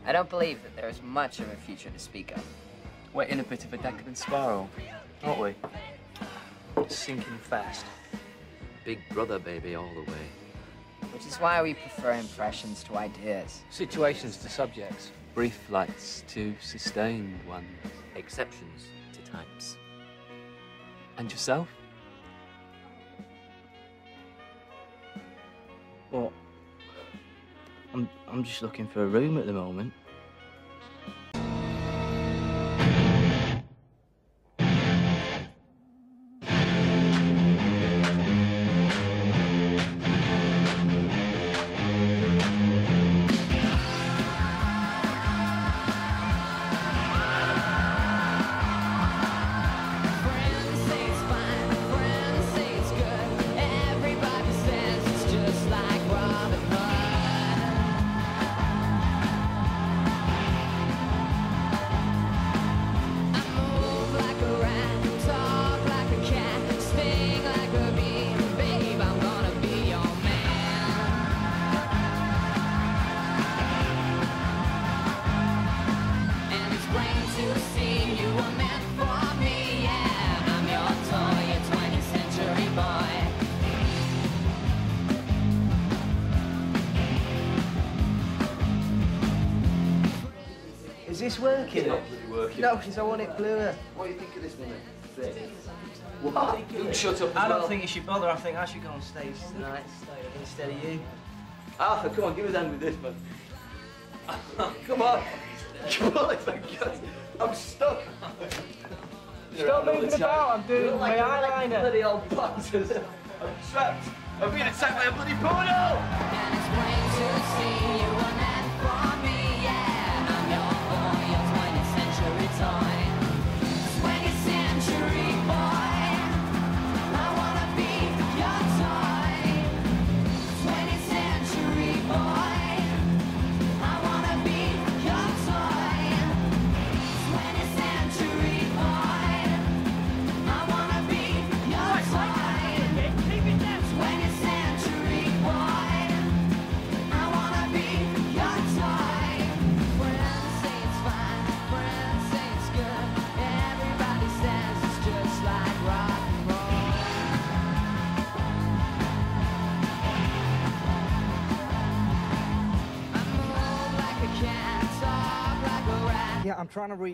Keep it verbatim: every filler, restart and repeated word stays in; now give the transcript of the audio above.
I don't believe that there is much of a future to speak of. We're in a bit of a decadent spiral, aren't we? It's sinking fast. Big Brother, baby, all the way. Which is why we prefer impressions to ideas. Situations to subjects. Brief flights to sustained ones. Exceptions to types. And yourself? Well, I'm, I'm just looking for a room at the moment. Is this working? It's not bloody working. No, because I want it bluer. What do you think of this woman? What? You shut up as I don't well. think you should bother. I think I should go on stage tonight instead of you. Arthur, come on, give us a hand with this, man. Come on. Come on, if I can. I'm stuck. Stop moving about. I'm doing my eyeliner. Bloody old boxers. I'm trapped. I'm being attacked by a bloody porno. And it's plain to see you were meant for me, yeah. I'm your boy, your twentieth century toy. twentieth century boy. I wanna be your toy. twentieth century boy. I wanna be your toy. twentieth century boy. I wanna be your toy. twentieth century boy. I wanna be your toy. Friends say it's fine, friends say it's good. Everybody says it's just like rock and roll. I move like a cat, talk like a rat. Yeah, I'm trying to read.